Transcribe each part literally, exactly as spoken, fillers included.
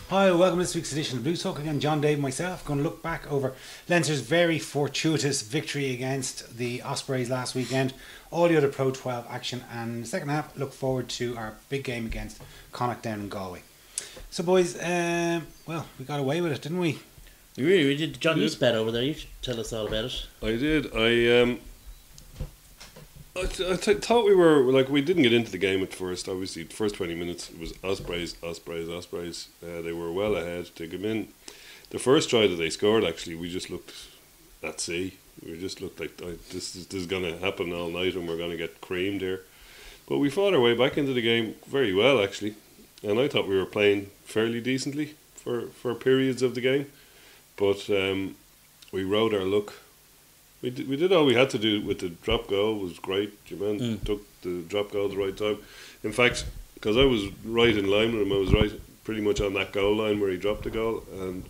Hi, welcome to this week's edition of Blue Talk. Again, John Dave and myself going to look back over Leinster's very fortuitous victory against the Ospreys last weekend, all the other Pro twelve action, and in the second half look forward to our big game against Connacht down in Galway. So boys, um, well, we got away with it, didn't we? We really we did. John, you bet over there. You should tell us all about it. I did. I um, I, th- I th- thought we were like we didn't get into the game at first. Obviously, the first twenty minutes it was Ospreys, Ospreys, Ospreys. Uh, they were well ahead to come in. The first try that they scored, actually, we just looked at sea. We just looked like oh, this is this is going to happen all night, and we're going to get creamed here. But we fought our way back into the game very well, actually, and I thought we were playing fairly decently for, for periods of the game. But um, we rode our luck. We did, we did all we had to do with the drop goal. It was great. Jermaine mm. took the drop goal at the right time. In fact, because I was right in line with him, I was right pretty much on that goal line where he dropped the goal, and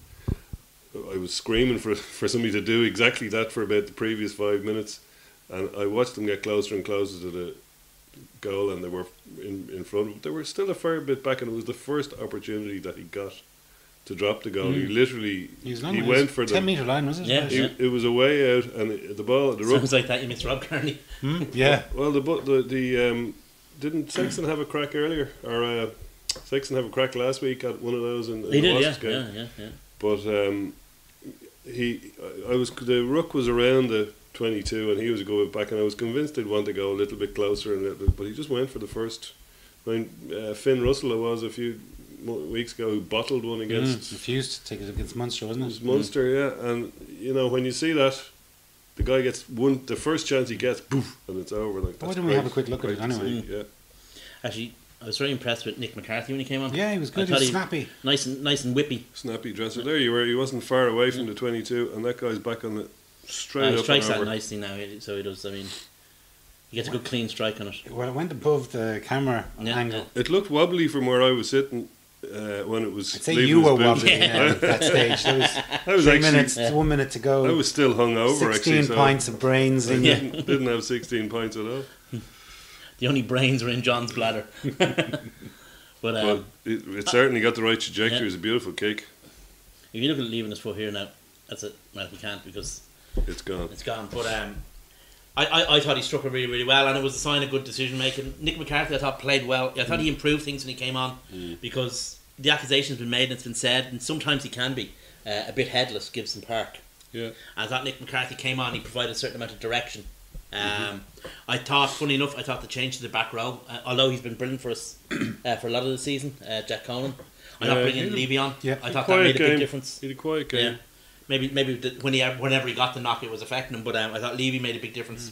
I was screaming for for somebody to do exactly that for about the previous five minutes. And I watched them get closer and closer to the goal, and they were in, in front. They were still a fair bit back, and it was the first opportunity that he got to drop the goal. Mm. He literally he, he went for the ten metre line, was it? Yeah, he, yeah. It was a way out, and the ball the sounds like that you missed Rob Kearney. Hmm? Yeah. Well, the the the um, didn't Sexton have a crack earlier, or uh, Sexton have a crack last week at one of those in, in he the did, yeah, Wasps game. yeah, yeah, yeah. But um, he, I was the ruck was around the twenty-two, and he was going back, and I was convinced they'd want to go a little bit closer, and little, but he just went for the first. I mean, uh, Finn Russell, it was a few weeks ago, who bottled one against. Mm, refused to take it against Munster, wasn't it? It was Munster, mm. yeah. And you know, when you see that, the guy gets one, the first chance he gets, poof, and it's over. Like, why don't we have a quick look at it anyway? See, yeah. Actually, I was very impressed with Nick McCarthy when he came on. Yeah, he was good. He was snappy, nice and nice and whippy. Snappy dresser. There you were. He wasn't far away from the twenty-two, and that guy's back on the straight uh, up. He strikes and that over. nicely now, so he does. I mean, he gets a good clean strike on it. Well, it went above the camera yeah, angle. Yeah. It looked wobbly from where I was sitting. Uh, when it was, I'd say you were wobbly yeah. at that stage. There was, I was three actually, minutes, yeah. one minute to go. I was still hung over. Sixteen actually, pints so of brains. I In didn't, you. didn't have sixteen pints at all. The only brains were in John's bladder. But, um, but it, it certainly got the right trajectory. yeah. It was a beautiful kick. If you look at leaving his foot here now, that's it. Well, he can't because it's gone. It's gone. But um, I, I, I thought he struck it really, really well, and it was a sign of good decision making. Nick McCarthy, I thought, played well. I thought mm. he improved things when he came on mm. because the accusation's been made and it's been said, and sometimes he can be uh, a bit headless, Gibson Park. Yeah. And I thought Nick McCarthy came on, he provided a certain amount of direction. Um, mm-hmm. I thought, funny enough, I thought the change to the back row, uh, although he's been brilliant for us uh, for a lot of the season, uh, Jack Coleman. I yeah, thought bringing Levy on, yeah. I thought that made a game. big difference. He had a quiet game. Yeah. Maybe, maybe the, when he whenever he got the knock, it was affecting him. But um, I thought Levy made a big difference. Mm.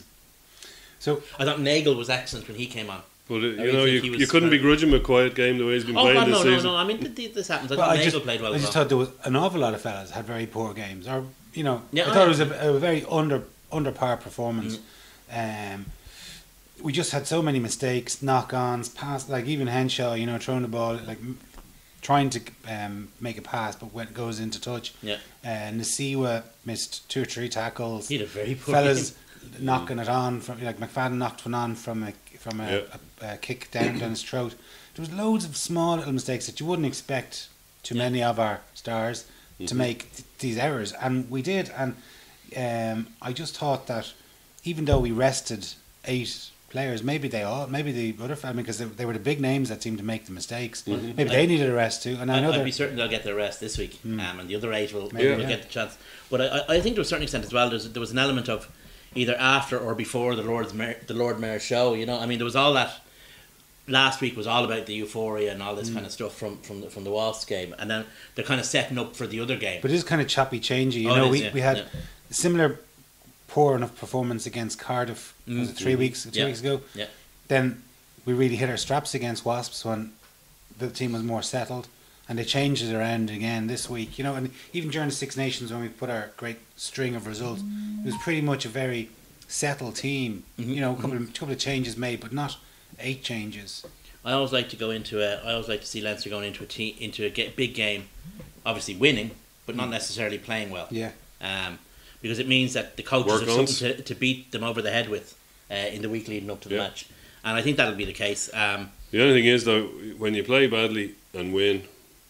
So I thought Nagel was excellent when he came on. But it, I you know, you, you couldn't begrudge him a quiet game the way he's been oh, playing God, this no, season. no, no. I mean, th- th- this happens. I well, thought I Nagel just, played well. I just well. thought there was an awful lot of fellas had very poor games, or you know, Yeah, I I thought it was a, a very under under par performance. Mm. Um, we just had so many mistakes, knock-ons, pass, like even Henshaw, you know, throwing the ball, like m- trying to um, make a pass, but when it goes into touch. Yeah. Uh, Nasiwa missed two or three tackles. He had a very poor fellas game. knocking it on from like McFadden knocked one on from a from a, Yeah. a, a kick down down his throat. There was loads of small little mistakes that you wouldn't expect too Yeah. many of our stars Mm-hmm. to make th- these errors, and we did. And um, I just thought that even though we rested eight players, maybe they all, maybe the other family, because they, they were the big names that seemed to make the mistakes. Mm-hmm. Maybe they needed a rest too. And I I, know I'd they're be certain they'll get their rest this week, Mm. um, and the other eight will, Maybe, will yeah. get the chance. But I, I I think to a certain extent as well, there's, there was an element of either after or before the Lord's Mayor, the Lord Mayor show. You know, I mean, there was all that. Last week was all about the euphoria and all this mm. kind of stuff from from the, from the Wasps game, and then they're kind of setting up for the other game. But it is kind of choppy, changey. You Oh, it know, is, we yeah, we had yeah. a similar poor enough performance against Cardiff. Mm. Was it three Mm. weeks, two Yeah. weeks ago? Yeah. Then we really hit our straps against Wasps when the team was more settled, and they changed it around again this week. You know, and even during the Six Nations when we put our great string of results, it was pretty much a very settled team. Mm-hmm. You know, a couple of couple of changes made, but not eight changes. I always like to go into a. I always like to see Leinster going into a team, into a get, big game, obviously winning, but not necessarily playing well. Yeah. Um, because it means that the coaches Work have on. something to, to beat them over the head with uh, in the week leading up to the Yeah. match, and I think that'll be the case. Um, The only thing is though, when you play badly and win,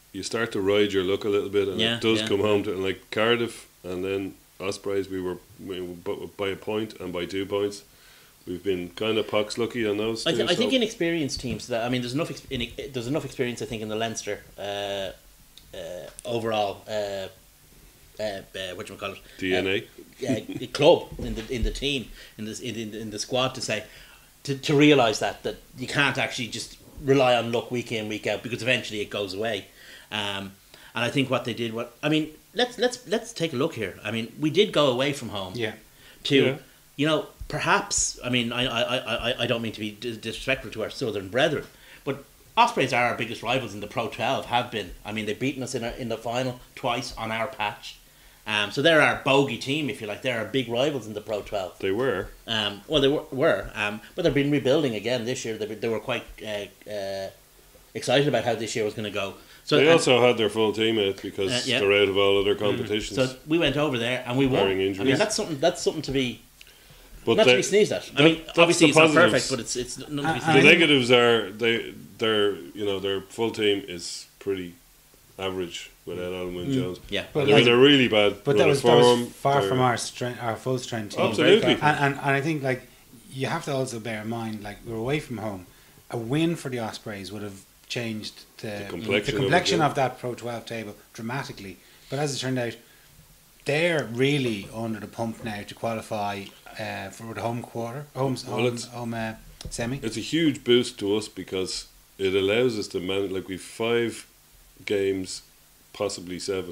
you start to ride your luck a little bit, and Yeah, it does yeah. come home to like Cardiff and then Ospreys. We were we were bu- by a point and by two points. We've been kind of pox lucky on those. I, two, th- I think so- inexperienced teams. That I mean, there's enough. Ex- in, there's enough experience. I think in the Leinster uh, uh, overall. Uh, uh, uh, what do you call it? D N A. Uh, uh, club in the in the team in the in, in, in the squad to say to, to realise that that you can't actually just rely on luck week in week out, because eventually it goes away. Um, and I think what they did, what I mean, let's let's let's take a look here. I mean, we did go away from home. Yeah. To Yeah. you know, perhaps I mean I, I, I, I don't mean to be dis- disrespectful to our southern brethren, but Ospreys are our biggest rivals in the Pro twelve, have been. I mean, they've beaten us in our, in the final twice on our patch. Um, so they're our bogey team, if you like. They're our big rivals in the Pro twelve. They were. Um, well, they were, were um, but they've been rebuilding again this year. They, they were quite uh, uh, excited about how this year was going to go. So They and- also had their full team out because Uh, yeah. they're out of all other competitions. so we went over there and we won. Barring I injuries. mean, that's something. That's something to be but not they- to be sneezed at. I that- mean, that's obviously the it's not positives. perfect, but it's it's not to be Uh, the sneezed I- at. negatives are they their you know their full team is pretty average without Alan Wynne Jones. Yeah, But They're, like- they're really bad. But run that of was, that was form, far they're- from our strength, our full strength team. Absolutely. And, and and I think like you have to also bear in mind, like we were away from home. A win for the Ospreys would have changed the, The complexion the of it, complexion yeah. of that Pro twelve table dramatically. But as it turned out, they're really under the pump now to qualify uh, for the home quarter, home Well, home, it's- home uh, semi. It's a huge boost to us because it allows us to manage. Like we've five games, possibly seven,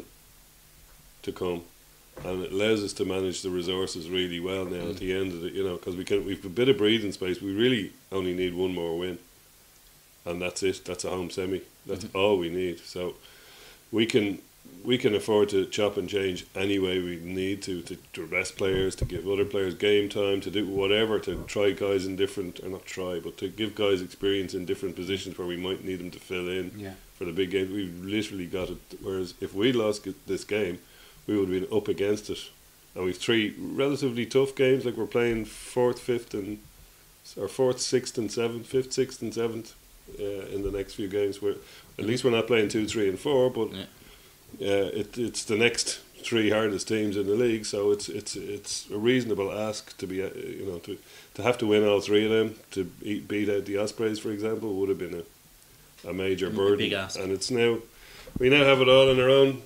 to come, and it allows us to manage the resources really well now at the end of it. You know, because we can we've a bit of breathing space. We really only need one more win, and that's it. That's a home semi. That's all we need. So we can we can afford to chop and change any way we need to, to to rest players, to give other players game time, to do whatever, to try guys in different, or not try, but to give guys experience in different positions where we might need them to fill in Yeah. for the big games. We've literally got it. Whereas if we lost g- this game, we would have been up against it. And we've three relatively tough games. Like we're playing fourth, fifth, and or fourth, sixth, and seventh, fifth, sixth, and seventh uh, in the next few games. We're at least we're not playing two, three, and four, but. Yeah. Uh, it, it's the next three hardest teams in the league, so it's it's it's a reasonable ask to be uh, you know to to have to win all three of them to beat, beat out the Ospreys, for example, would have been a a major Mm, a burden. big ask. And it's now we now have it all in our own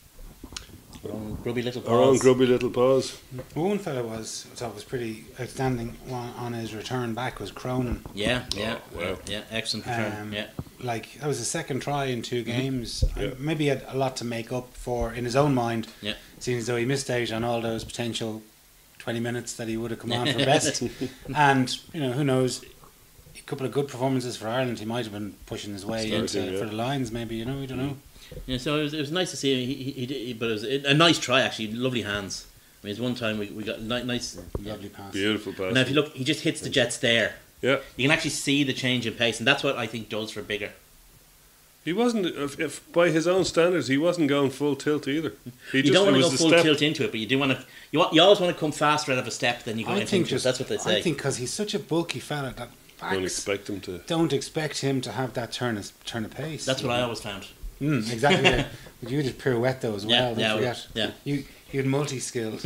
Our own grubby little our own paws. grubby little paws. One fella was I thought was pretty outstanding on, on his return back was Cronin. Yeah, yeah, Oh, wow. yeah. Excellent return. Um, yeah. Like that was his second try in two games. Yeah. Uh, maybe he had a lot to make up for in his own mind. Yeah. Seeing as though he missed out on all those potential twenty minutes that he would have come on for best. And you know who knows, a couple of good performances for Ireland, he might have been pushing his way Starting, into yeah. for the Lions. Maybe you know we don't know. Yeah, so it was, it was nice to see him. He, he, he did, but it was a nice try actually. Lovely hands. I mean, it's one time we, we got ni- nice. Lovely pass. Beautiful pass. Now, if you look, he just hits the Jets there. Yeah, You can actually see the change in pace, and that's what I think does for Bigger. he wasn't. If, if by his own standards, he wasn't going full tilt either. He You just, don't want it to was go the full step. tilt into it, but you do want to. You want, you always want to come faster out of a step than you go I into think it. just That's what they say. I think because he's such a bulky fella that Don't backs expect him to. don't expect him to have that turn of turn of pace. That's what I always found. Mm, exactly. yeah. But you did pirouette though as Yeah, well. Don't yeah, forget. yeah. You you had multi skills.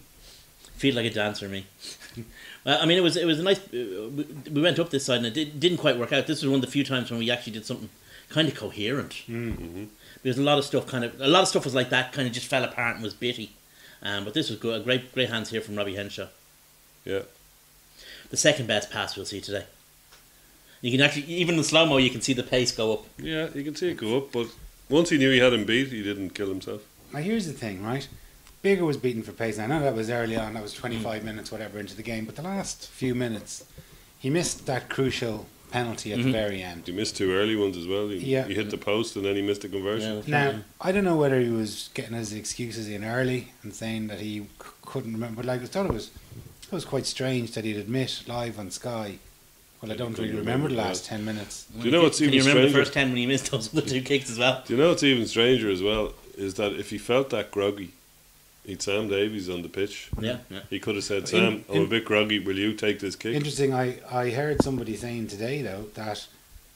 Feel like a dancer, me. Well, I mean, it was it was a nice. Uh, we, we went up this side, and it did, didn't quite work out. This was one of the few times when we actually did something kind of coherent. Mm. Because a lot of stuff kind of a lot of stuff was like that, kind of just fell apart and was bitty. Um, but this was good. A great great hands here from Robbie Henshaw. Yeah. The second best pass we'll see today. You can actually, even in slow mo, you can see the pace go up. Yeah, you can see it go up, but once he knew he had him beat, he didn't kill himself. Now here's the thing, right? Bigger was beaten for pace. I know that was early on. That was twenty-five Mm. minutes, whatever, into the game. But the last few minutes, he missed that crucial penalty at Mhm. the very end. He missed two early ones as well. He, Yeah. he hit the post and then he missed the conversion. that's Now right. I don't know whether he was getting his excuses in early and saying that he c- couldn't remember. But like I thought it was, it was quite strange that he'd admit live on Sky. Well, I don't couldn't really remember the remember, last ten minutes. Do you know what's Can even you remember stranger? the first ten when he missed those other two kicks as well? Do you know what's even stranger as well is that if he felt that groggy, he'd Sam Davies on the pitch. Yeah, yeah. He could have said, In- "Sam, I'm a in- bit groggy. Will you take this kick?" Interesting. I, I heard somebody saying today though that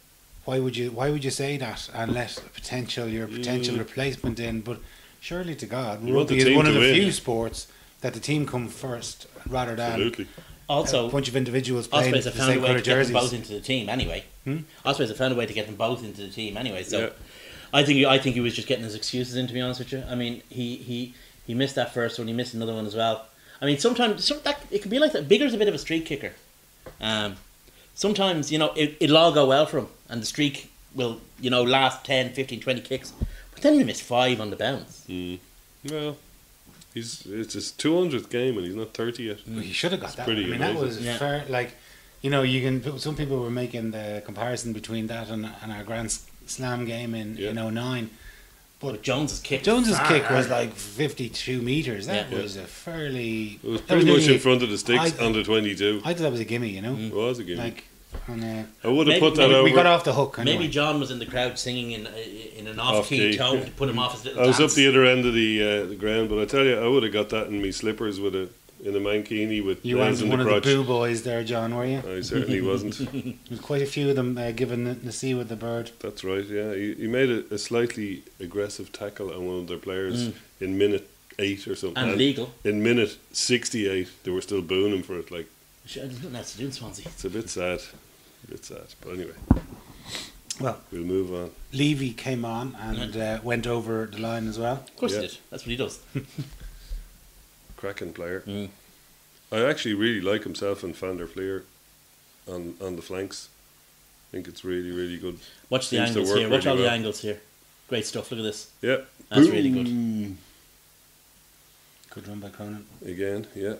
why would you why would you say that and let a potential your potential Mm. replacement in? But surely to God, You want the rugby is team one of to the win. few sports that the team come first rather than Absolutely. a Also, bunch of individuals playing Ospreys the have found a same way colour to get them both jerseys. into the team anyway. Hmm? Ospreys have found a way to get them both into the team anyway. So Yeah. I think I think he was just getting his excuses in. To be honest with you, I mean he he, he missed that first one. He missed another one as well. I mean sometimes some, that it can be like that. Bigger's a bit of a streak kicker. Um, sometimes you know it, it'll all go well for him, and the streak will you know last ten, fifteen, twenty kicks. But then he missed five on the bounce. Mm. Well, he's it's his two hundredth game and he's not thirty yet. Well, he should have got It's that. pretty I mean, that amazing. was Yeah. fair. Like, you know, you can. Some people were making the comparison between that and, and our Grand Slam game in Yeah. in oh nine. But Jones's kick. Jones's far kick was harder. like fifty-two meters. That Yeah. was a fairly. It was that pretty much nearly- in front of the sticks I- under twenty-two. I thought that was a gimme. You know, It was a game. like. And, uh, I would have Maybe- put that maybe over. we got off the hook. Anyway. Maybe John was in the crowd singing in in an off, Off key key. tone to put him off his little I was dance. up the other end of the uh, the ground, but I tell you, I would have got that in me slippers with a in a mankini with You nails weren't in one the of the crotch. boo boys there, John, were you? I certainly wasn't. There's quite a few of them uh, giving the, the sea with the bird. That's right. Yeah, he, he made a, a slightly aggressive tackle on one of their players Mm. in minute eight or something. And legal. In minute sixty-eight, they were still booing him for it. Like, Sure, there's nothing else to do in Swansea. it's a bit sad. A bit sad. But anyway, Well, we'll move on. Levy came on and uh, went over the line as well. Of course Yeah. he did. That's what he does. Cracking player. Mm. I actually really like himself and Van der Fleer on on the flanks. I think it's really, really good. Watch the Seems to angles work here. Watch really all the well. angles here. Great stuff. Look at this. Yeah. That's really good. Boom. Good run by Cronin. Again, yeah.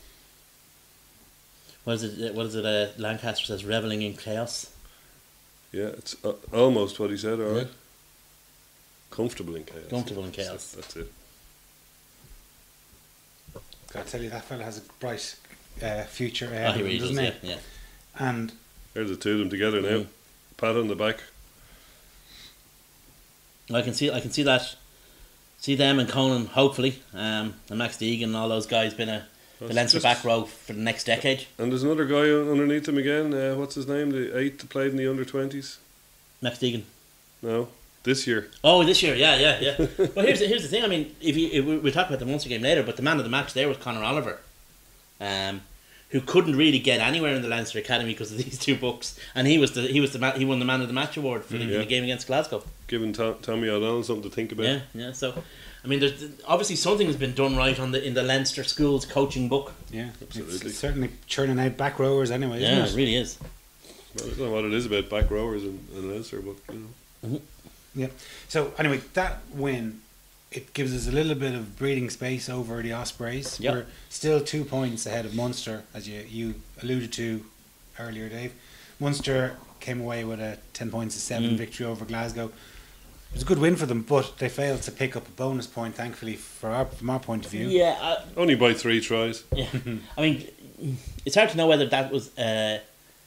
What is it? What is it? Uh, Lancaster says, "Reveling in chaos." Yeah, it's uh, almost what he said, all right. Comfortable in chaos. Comfortable in That's chaos. it, That's it. I tell you, that fella has a bright uh, future Oh, ahead he of him, really does. doesn't Yeah, he? yeah. And There's the two of them together now. Mm. Pat on the back. I can see. I can see that. See them and Conan, hopefully, um, and Max Deegan and all those guys been a the That's Leinster just- back row for the next decade. And there's another guy un- underneath him again. Uh, what's his name? The eight that played in the under twenties. Max Deegan. No, this year. Oh, this year, yeah, yeah, yeah. Well, here's the, here's the thing. I mean, if you if we, we'll talk about the Munster game later, but the man of the match there was Conor Oliver, um, who couldn't really get anywhere in the Leinster Academy because of these two books, and he was the he was the ma- he won the man of the match award for the, Yeah. the game against Glasgow. Giving Tom, Tommy O'Donnell something to think about. Yeah, yeah. So, I mean, there's obviously something has been done right on the in the Leinster schools coaching book. yeah, Absolutely. it's certainly churning out back rowers anyway, Yeah, isn't it really is. Well, I don't know what it is about back rowers in, in Leinster, but you know. it? Yeah. So anyway, that win, it gives us a little bit of breathing space over the Ospreys. Yep. We're still two points ahead of Munster, as you, you alluded to earlier, Dave. Munster came away with a ten points to seven Mm. victory over Glasgow. It was a good win for them, but they failed to pick up a bonus point, thankfully, for our, from our point of view. Yeah, I, Only by three tries. yeah. I mean, it's hard to know whether that was uh,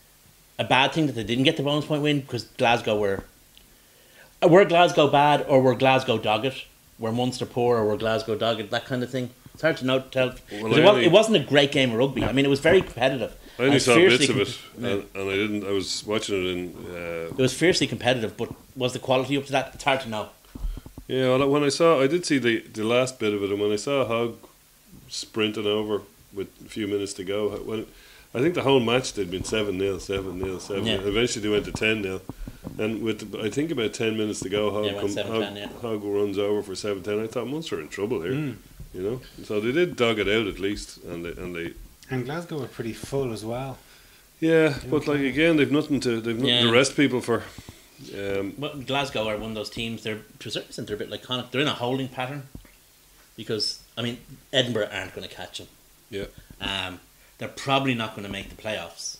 a bad thing that they didn't get the bonus point win because Glasgow were uh, were Glasgow bad or were Glasgow dogged, were Munster poor or were Glasgow dogged, that kind of thing. It's hard to know. Tell. 'Cause Well, it, I was, only- it wasn't a great game of rugby. I mean, it was very competitive. I only And saw fiercely bits of it, com- and, and I didn't. I was watching it in. Uh, It was fiercely competitive, but was the quality up to that? It's hard to know. yeah, well, when I saw, I did see the the last bit of it, and when I saw Hogg sprinting over with a few minutes to go, when I think the whole match they'd been seven nil, seven nil, seven. Yeah. Eventually they went to ten nil, and with I think about ten minutes to go, Hogg, Yeah, went come, seven Hogg, ten, yeah. Hogg runs over for seven ten. I thought Munster are in trouble here, Mm. you know. So they did dog it out at least, and they and they. And Glasgow were pretty full as well. Yeah, but like again, they've nothing to they've nothing Yeah. to rest people for. Um, Well, Glasgow are one of those teams. They're to a certain extent they're a bit like Connacht. They're in a holding pattern because I mean Edinburgh aren't going to catch them. yeah, Um, they're probably not going to make the playoffs.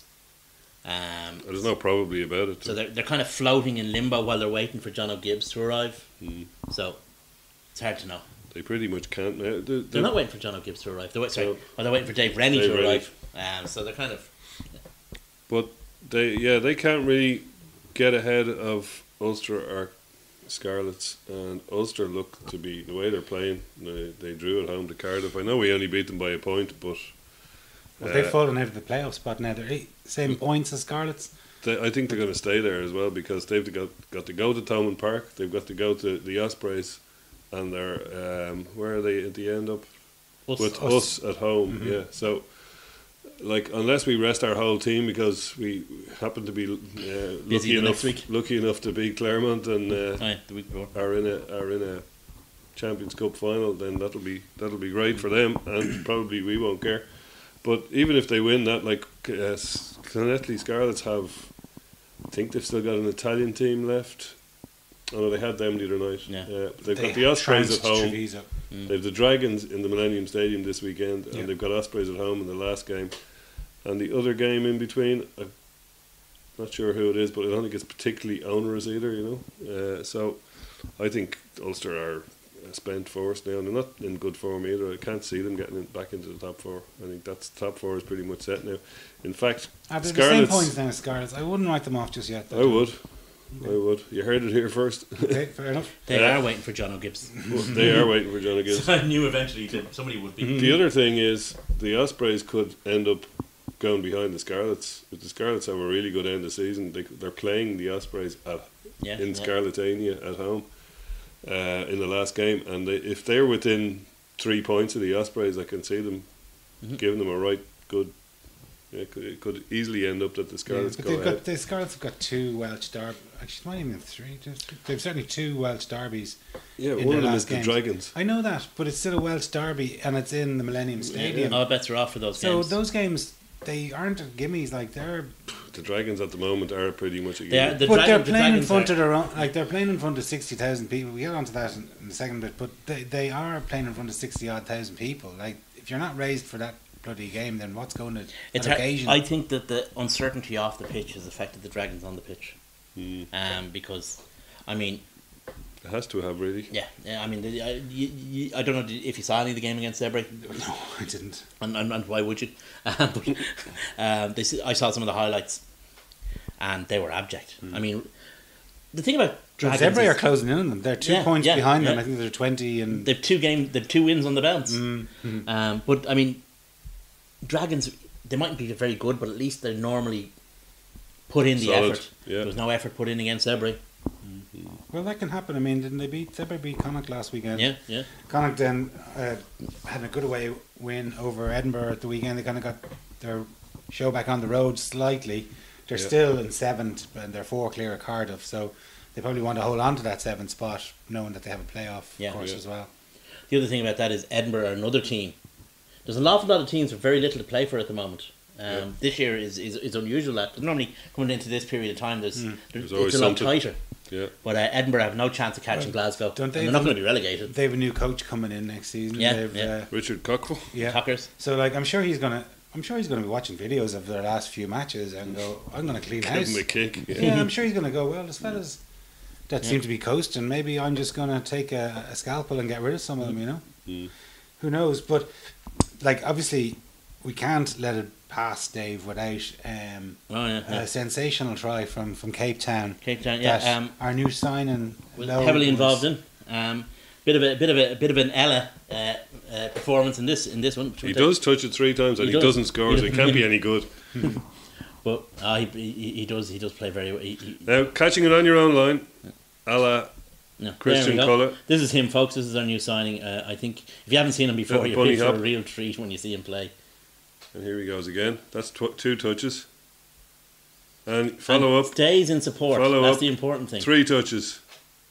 Um, there's no probably about it. so they're they're kind of floating in limbo while they're waiting for John O'Gibbs to arrive. Mm. So it's hard to know. They pretty much can't now. They're, They're they're not waiting for John O'Gibbs to arrive. They're wait, sorry, No. well, they're waiting for Dave Rennie Dave to Rennie. arrive. Um, so they're kind of But they, yeah, they can't really get ahead of Ulster or Scarlets, and Ulster look to be the way they're playing. They, they drew at home to Cardiff. I know we only beat them by a point, but Well, they've uh, fallen out of the playoff spot now. They're eight, same points as Scarlets. they, I think they're going to stay there as well because they've got got to go to Thomond Park. They've got to go to the Ospreys, and they're um, where are they at the end up? Us. With Us. us at home. Mm-hmm. Yeah, so. Like unless we rest our whole team because we happen to be uh, lucky the enough, next week. lucky enough to beat Claremont and uh, Aye, the week before. are in a are in a Champions Cup final, then that'll be that'll be great for them, and probably we won't care. But even if they win that, like uh, Clonettley Scarlets have, I think they've still got an Italian team left. Oh no, they had them the other night. Yeah. Uh, they've They got the Ospreys at trounced home. Treviso. They've the Dragons in the Millennium Stadium this weekend, and Yeah. they've got Ospreys at home in the last game. And the other game in between, I'm not sure who it is, but I don't think it's particularly onerous either, you know. Uh, so I think Ulster are a spent force now, and they're not in good form either. I can't see them getting in, back into the top four. I think that's top four is pretty much set now. In fact, Ah, they're the same Scarlets, points now as Scarlets. I wouldn't write them off just yet. I though. would. I would. You heard it here first. Okay, fair enough. They Yeah. are waiting for John O'Gibbs. They are waiting for John O'Gibbs. So I knew eventually that somebody would be. The other thing is the Ospreys could end up going behind the Scarlets. If the Scarlets have a really good end of season, they, they're playing the Ospreys at, Yeah, in yeah. Scarletania at home uh, in the last game. And they, if they're within three points of the Ospreys, I can see them Mhm. giving them a right good. Yeah, it could, it could easily end up that the Yeah, Scarlets but go they've ahead. got the Scarlets have got two Welsh derby. Actually, not even three. just- They've certainly two Welsh derbies. Yeah, in one of their them is last the games. Dragons. I know that, but it's still a Welsh derby, and it's in the Millennium Stadium. All bets are off for those So games. those games, they aren't gimmies. Like they're, The Dragons at the moment are pretty much a They are- game. the but Dragon- they're the playing in Dragons front are- of their own. Like they're playing in front of sixty thousand people. We get onto that in, in a second bit, but they they are playing in front of sixty odd thousand people. Like if you're not raised for that bloody game, then what's going to It's that hard- occasion? I think that the uncertainty off the pitch has affected the Dragons on the pitch. Mm. Um, because, I mean, It has to have really. yeah, yeah I mean, the- I, you, you, I don't know if you saw any of the game against Ebre, no, I didn't. and, and, and why would you? Um, but um, they, s- I saw some of the highlights, and they were abject. I mean, the thing about Dragons Zebre are is closing in on them. They're two Yeah, points yeah, behind them. yeah. I think they're twenty and. they've two game, they've two wins on the bounce. Mm, mm. Um, but I mean, Dragons, they mightn't be very good, but at least they normally put in the Solid, effort. yeah. There was no effort put in against Ebre. Well, that can happen. I mean, didn't they beat Zebre beat Connacht last weekend? Yeah, yeah. Connacht then uh, had a good away win over Edinburgh at the weekend. They kind of got their show back on the road slightly. They're Yeah. still in seventh, and they're four clear of Cardiff, so they probably want to hold on to that seventh spot, knowing that they have a playoff, Yeah. of course, Yeah. as well. The other thing about that is Edinburgh are another team. There's an awful lot of teams with very little to play for at the moment. Um, Yeah. This year is, is, is unusual. That normally coming into this period of time, there's, Mm. there's, There's always it's a lot something. tighter. Yeah. But uh, Edinburgh have no chance of catching Well, Glasgow. don't they And they're not even- going to be relegated. They have a new coach coming in next season. Yeah, They've, yeah. Uh, Richard Cockville. yeah. Cockers. So, like, I'm sure he's gonna. I'm sure he's gonna be watching videos of their last few matches and go, "I'm gonna clean Give house." him a kick. Yeah. Yeah, I'm sure he's gonna go. Well, there's fellas that Yeah. seem to be coasting. Maybe I'm just gonna take a, a scalpel and get rid of some of them. You know, Mm. who knows? But like, obviously, we can't let it pass, Dave, without um, Oh, yeah. yeah. a sensational try from, from Cape Town. Cape Town, yeah. that Um, our new signing was Lowe heavily was- involved in. Um, bit of a bit of a bit of an Ella uh, uh, performance in this in this one. He does touch it three times and He he, does. doesn't score, so Yeah. it can't be any good. But uh, he, he he does he does play very well. He, he, Now, catching it on your own line, a la no, Christian there we go. Cullen. This is him, folks. This is our new signing. Uh, I think if you haven't seen him before, Yeah, you're bunny in for hop. a real treat when you see him play. And here he goes again. That's tw- two touches. And follow And up, stays in support. Follow That's up. the important thing. three touches.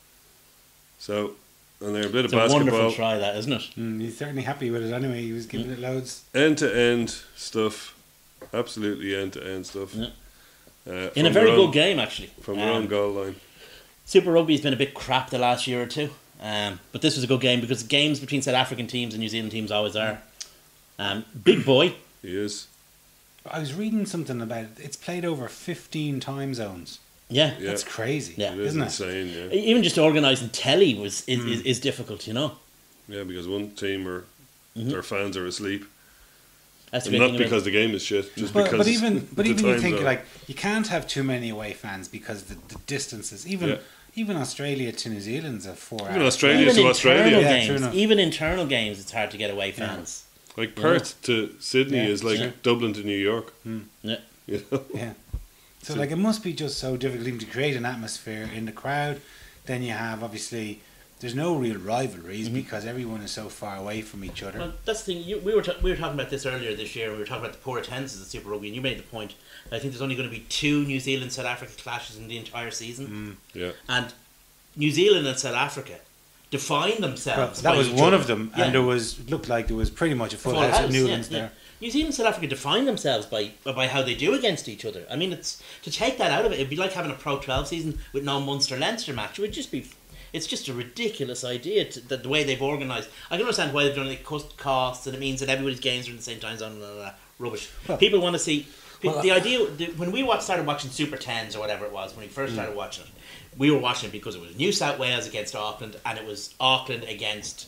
So, and they're a bit It's of a wonderful basketball. try, that isn't it? Mm, he's certainly happy with it anyway. He was giving it loads. End to end stuff. Absolutely end to end stuff. Yeah. Uh, In from a very their good own- game, actually. From their Um, own goal line. Super Rugby's been a bit crap the last year or two, um, but this was a good game because games between South African teams and New Zealand teams always are. Um, big boy, He is. I was reading something about it. It's played over fifteen time zones. yeah. Yeah. That's crazy, Yeah. It is isn't it? insane, yeah. Even just organising telly was is, is, is difficult, you know. Yeah, because one team are Mhm. their fans are asleep. That's the And great not thing because about, the game is shit, just But, because but even but the even you time think zone. like you can't have too many away fans because the, the distances. Even Yeah. even Australia to New Zealand's a four. Even hour Australia even to internal Australia. Yeah, true games, enough. even internal games, it's hard to get away fans. Like Perth to Sydney Yeah, is like sure. Dublin to New York. Yeah. You know? Yeah, So, So- like, it must be just so difficult even to create an atmosphere in the crowd. Then you have, obviously, there's no real rivalries Mhm. because everyone is so far away from each other. Well, that's the thing. You, we were ta- we were talking about this earlier this year. We were talking about the poor attendances at Super Rugby, and you made the point. That I think there's only going to be two New Zealand South Africa clashes in the entire season, Mm. Yeah. and New Zealand and South Africa define Well, themselves. that by was each one other. of them, Yeah. and there was looked like there was pretty much a full, Full house, house, of yeah, Newlands yeah. there. New Zealand and South Africa define themselves by by how they do against each other. I mean, it's to take that out of it. It'd be like having a Pro twelve season with no Munster Leinster match. It would just be. It's just a ridiculous idea to, that the way they've organised. I can understand why they've done it cost costs, and it means that everybody's games are in the same time zone. Blah, blah, blah. Rubbish. Well- People want to see. pe- Well, the idea the, when we watched, started watching Super Tens or whatever it was when we first started watching it, we were watching it because it was New South Wales against Auckland, and it was Auckland against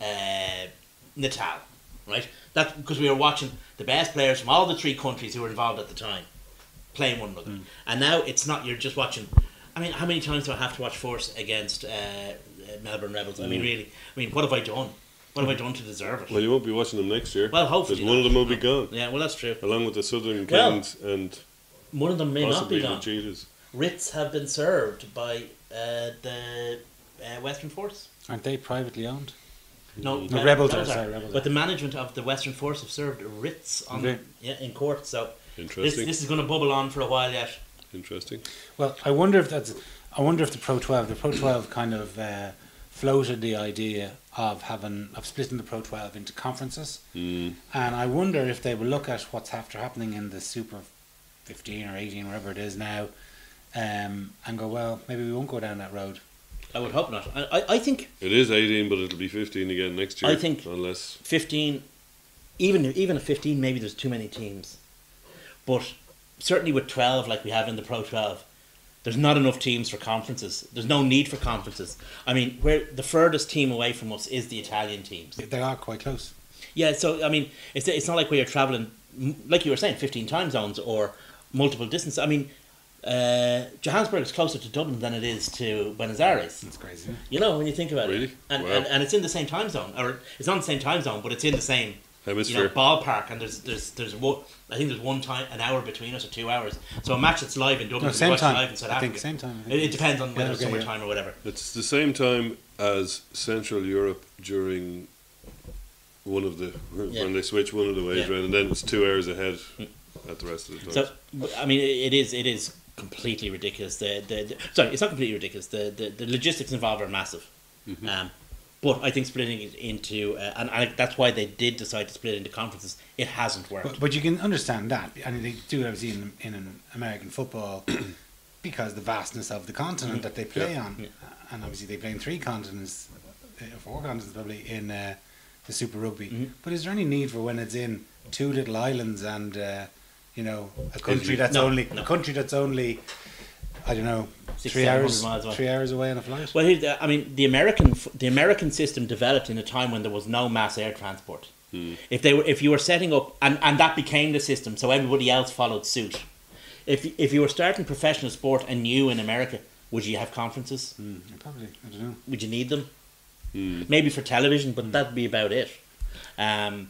uh, Natal, right? That because we were watching the best players from all the three countries who were involved at the time playing one another, and now it's not. You're just watching. I mean, how many times do I have to watch Force against uh, uh, Melbourne Rebels? I mean, really. I mean, what have I done? What have I done to deserve it? Well, you won't be watching them next year. Well, hopefully because one of not. them will be gone, Yeah, well, that's true. along with the Southern Well, Kings and One of them may not possibly be the gone. Cheetahs. Writs have been served by uh, the uh, Western Force. Aren't they privately owned? No, Mm. No, uh, Rebels are, Rebels sorry, Rebels But are. the management of the Western Force have served writs on Okay. yeah in court. So this Interesting. this is going to bubble on for a while yet. Interesting. Well, I wonder if that's. I wonder if the Pro twelve, the Pro twelve, kind of uh, floated the idea of having of splitting the Pro twelve into conferences, Mm. and I wonder if they will look at what's after happening in the Super fifteen or eighteen, wherever it is now, um, and go, well, maybe we won't go down that road. I would hope not. I I, I think It is eighteen, but it'll be fifteen again next year. I think- unless fifteen, even even at fifteen, maybe there's too many teams, but certainly with twelve, like we have in the Pro twelve, there's not enough teams for conferences. There's no need for conferences. I mean, where the furthest team away from us is the Italian teams. They are quite close. Yeah, so I mean, it's it's not like where you're traveling, m- like you were saying, fifteen time zones or multiple distances. I mean, uh, Johannesburg is closer to Dublin than it is to Buenos Aires. That's crazy. Isn't it? You know, when you think about Really? it, and, Wow. and and it's in the same time zone, or it's not the same time zone, but it's in the same you hemisphere. know ballpark. And there's there's there's one, I think there's one time an hour between us or two hours. So a match that's live in Dublin, No, is same watched time. live in South I Africa. think same time. I It, think. it depends on whether Yeah, it's okay, summertime yeah. or whatever. It's the same time as Central Europe during one of the Yeah. when they switch one of the ways Yeah. around, and then it's two hours ahead Mm. at the rest of the time. So, but, I mean, it it is it is completely ridiculous. The, the, the sorry, it's not completely ridiculous. The the, the logistics involved are massive. Mhm. Um, but I think splitting it into uh, and I, that's why they did decide to split it into conferences. It hasn't worked. But, but you can understand that, and they do it obviously in, in an American football because the vastness of the continent Mhm. that they play Yeah. on, Yeah. and obviously they play in three continents, uh, four continents probably in uh, the Super Rugby. Mhm. But is there any need for when it's in two little islands and uh, you know a country Italy. that's No, only no. a country that's only I don't know Six, three seven hours hundred miles away. three hours away on a flight? Well, here's the, I mean, the American f- the American system developed in a time when there was no mass air transport. Hmm. If they were, if you were setting up, and, and that became the system, so everybody else followed suit. If if you were starting professional sport and new in America, would you have conferences? Hmm, probably I don't know. Would you need them? Hmm. Maybe for television, but that'd be about it. Um,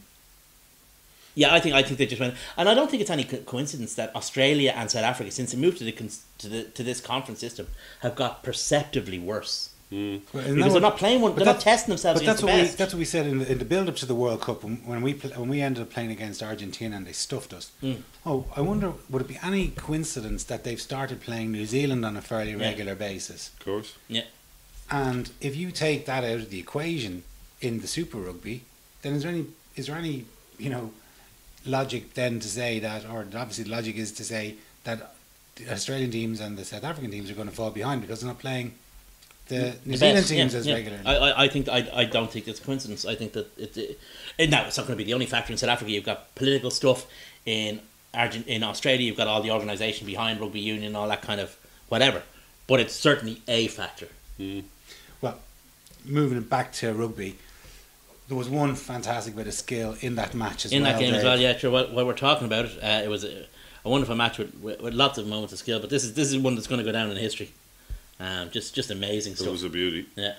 yeah, I think I think they just went, and I don't think it's any co- coincidence that Australia and South Africa, since they moved to the cons- to the to this conference system, have got perceptibly worse Hmm. Well, isn't that because they're what- not playing one. but They're not that's- testing themselves But against that's the what we best. that's what we said in the, in the build up to the World Cup when, when we pl- when we ended up playing against Argentina and they stuffed us. Mm. Oh, I wonder would it be any coincidence that they've started playing New Zealand on a fairly Yeah. regular basis? Of course. Yeah, And if you take that out of the equation in the Super Rugby, then is there any is there any you know logic then to say that, or obviously the logic is to say that the Australian teams and the South African teams are going to fall behind because they're not playing the New The Zealand best, teams yeah, as yeah. regularly. I, I, I think I, I don't think it's a coincidence. I think that it, it, it now it's not going to be the only factor in South Africa. You've got political stuff in Argent in Australia. You've got all the organisation behind rugby union, all that kind of whatever. But it's certainly a factor. Hmm. Well, moving it back to rugby, there was one fantastic bit of skill in that match as in well. that game as Dave. well. Yeah, sure. While, while we're talking about it, uh, it was a, a wonderful match with, with, with lots of moments of skill. But this is this is one that's going to go down in history. Um, just just amazing It stuff. was a beauty. Yeah.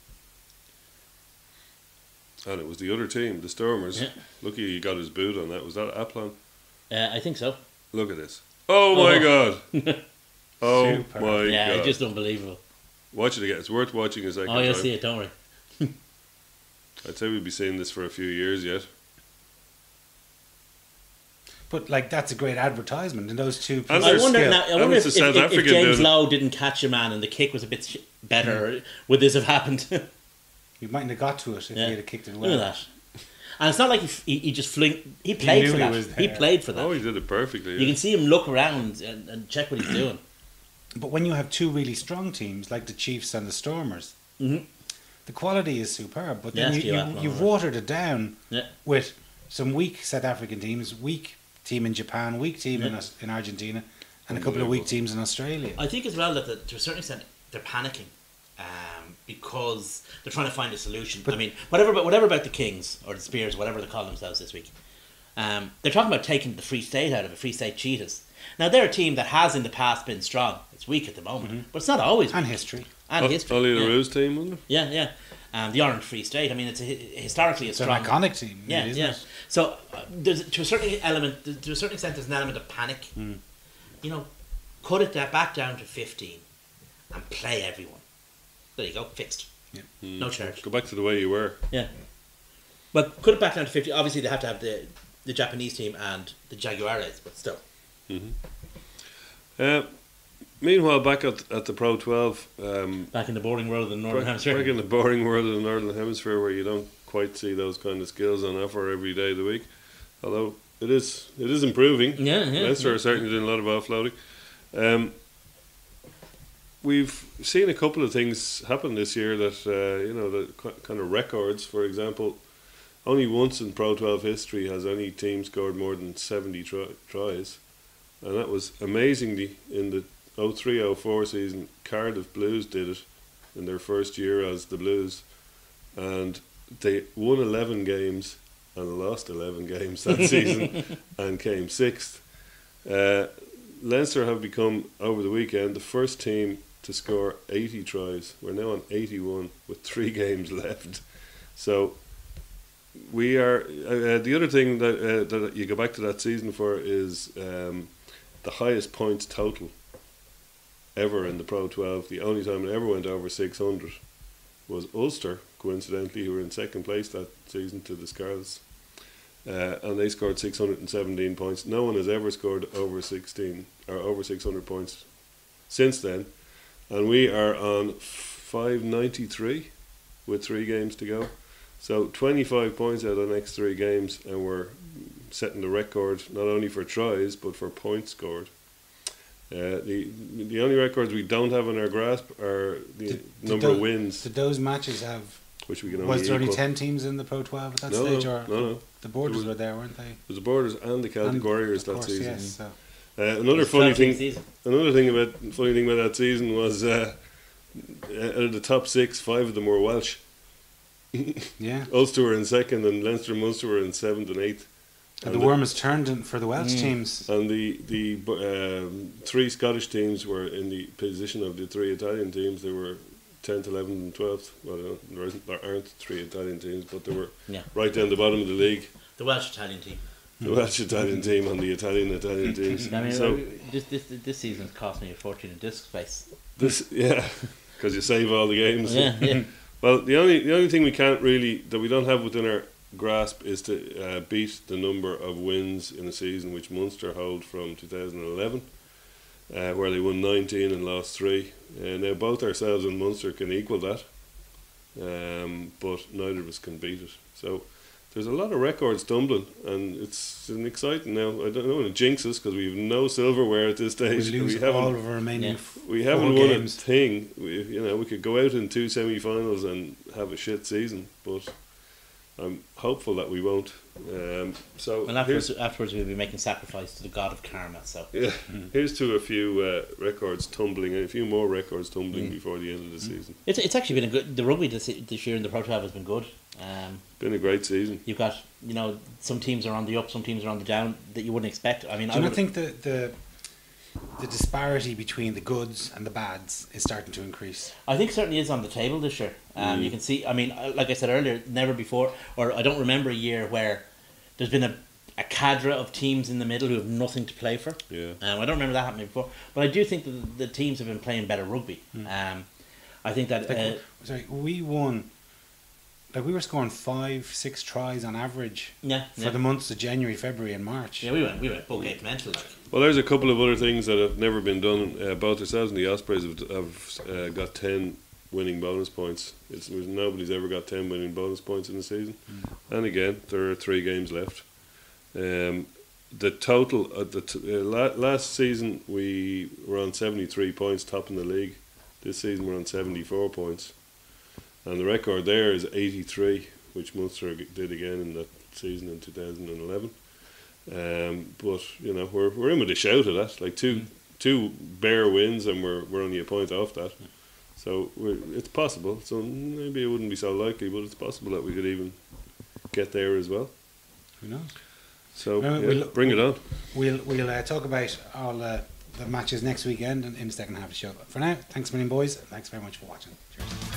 And it was the other team, the Stormers. Yeah. Lucky he got his boot on that. Was that Aplon? Uh, I think so. Look at this. Oh my Oh. god! Oh Superb. my Yeah, god! it's just unbelievable. Watch it again. It's worth watching a second Oh, you'll time. see it. Don't worry. I'd say we'll be seeing this for a few years yet. But like that's a great advertisement, and those two. And pieces I there's- of wonder skill. now. I And wonder it's if, a South if, if African James doing- Lowe didn't catch a man and the kick was a bit sh- better, would this have happened? You mightn't have got to it if Yeah. he had kicked it Look well. at that. And it's not like he, f- he, he just fling. He played knew for he that. was He there. played for that. Oh, he did it perfectly. You Yeah. can see him look around and, and check what he's doing. But when you have two really strong teams like the Chiefs and the Stormers, Mhm. the quality is superb. But then Yes, you, you you, have, you've right. watered it down Yeah. with some weak South African teams, weak team in Japan, weak team in, Yeah. Aus- in Argentina, and a couple of weak Unbelievable. teams in Australia. I think as well that the, to a certain extent they're panicking um, because they're trying to find a solution. But- I mean, whatever about whatever about the Kings or the Spears, whatever they call themselves this week. Um, they're talking about taking the Free State out of it, Free State Cheetahs. Now they're a team that has in the past been strong. It's weak at the moment, but it's not always And weak. history. And O- history. Ollie yeah. LaRue's team, wasn't it? yeah, yeah. Um, the Orange Free State. I mean, it's a, historically a It's an strong. iconic team, Yeah, isn't yeah. it? So uh, there's to a certain element, to a certain extent, there's an element of panic. Mm. You know, cut it da- back down to fifteen and play everyone. There you go, fixed. Yeah. No charge. Go back to the way you were. Yeah. But cut it back down to fifteen. Obviously, they have to have the the Japanese team and the Jaguares, but still. Uh, meanwhile, back at, at the Pro twelve, um, Back in the boring world of the Northern back, Hemisphere. back in the boring world of the Northern Hemisphere where you don't quite see those kind of skills on offer every day of the week. Although it is it is improving. Yeah, yeah. Leicester are certainly doing a lot of offloading. Um, we've seen a couple of things happen this year that, uh, you know, the ki- kind of records. For example, only once in Pro twelve history has any team scored more than seventy try- tries. And that was amazingly in the oh three oh four season. Cardiff Blues did it in their first year as the Blues. And they won eleven games and lost eleven games that season and came sixth. Uh, Leinster have become, over the weekend, the first team to score eighty tries. We're now on eighty-one with three games left. So we are. Uh, the other thing that uh, that you go back to that season for is um, the highest points total ever in the Pro twelve. The only time it ever went over six hundred was Ulster, coincidentally, who were in second place that season to the Scarlets. Uh, and they scored six hundred seventeen points. No one has ever scored over sixteen or over six hundred points since then. And we are on five ninety-three with three games to go. So twenty-five points out of the next three games, and we're setting the record not only for tries but for points scored. Uh, the the only records we don't have in our grasp are the Did- did number tho- of wins, Did those matches have? which we can only Was there only equal. ten teams in the Pro twelve at that No, stage, no, or no, no. the Borders was- were there, weren't they? It was the Borders and the Celtic And, Warriors of that course, season. Yes, so. Uh, another It's funny twelve thing. season. Another thing about funny thing about that season was uh, out of the top six, five of them were Welsh. Yeah. Ulster were in second, and Leinster and Munster were in seventh and eighth. And the worm has turned in for the Welsh teams. And the the um, three Scottish teams were in the position of the three Italian teams. They were tenth, eleventh, and twelfth. Well, there, isn't, there aren't three Italian teams, but they were Yeah. right down the bottom of the league. The Welsh Italian team. The Welsh Italian team and the Italian Italian teams. I mean, so uh, this this this season has cost me a fortune in disc space. this, yeah, because you save all the games. Yeah, yeah. Well, the only the only thing we can't really that we don't have within our grasp is to uh, beat the number of wins in a season which Munster hold from two thousand eleven, uh, where they won nineteen and lost three. Uh, now both ourselves and Munster can equal that, um, but neither of us can beat it. So there's a lot of records tumbling, and it's an exciting now. I don't know, it jinx us because we have no silverware at this We stage. lose haven't all of our remaining. Yeah. f- we haven't four won games. a thing. We, you know, we could go out in two semi-finals and have a shit season, but I'm hopeful that we won't. Um, so Well, afterwards, here's, afterwards we'll be making sacrifice to the god of karma. So yeah, here's to a few uh, records tumbling and a few more records tumbling Mm. before the end of the season. it's it's actually been a good. The rugby this this year in the Pro twelve has been good. Um, Been a great season. you've got you know some teams are on the up, some teams are on the down that you wouldn't expect. I mean, Do I you not would, think the, the the disparity between the goods and the bads is starting to increase? I think certainly is on the table this year. Um, Mm. You can see. I mean, uh, like I said earlier, never before, or I don't remember a year where there's been a a cadre of teams in the middle who have nothing to play for. Yeah. Um, I don't remember that happening before, but I do think that the, the teams have been playing better rugby. Mm. Um, I think that Like, uh, sorry, we won. Like we were scoring five, six tries on average yeah, for yeah. the months of January, February, and March. yeah, we went we went bucket mental. Like. Well, there's a couple of other things that have never been done. Uh, both ourselves and the Ospreys have, have uh, got ten winning bonus points. It's, nobody's ever got ten winning bonus points in the season. Mm. And again, there are three games left. Um, the total at the t- uh, la- last season we were on seventy-three points, top in the league. This season we're on seventy-four points, and the record there is eighty-three, which Munster g- did again in that season in two thousand eleven. Um, but you know we're we're in with a shout at that, like two Mm. two bare wins, and we're we're only a point off that. So we're, it's possible. So maybe it wouldn't be so likely, but it's possible that we could even get there as well. Who knows? So Well, yeah, we'll- bring it on. We'll we'll uh, talk about all uh, the matches next weekend and in the second half of the show. For now, thanks a million, boys. Thanks very much for watching. Cheers.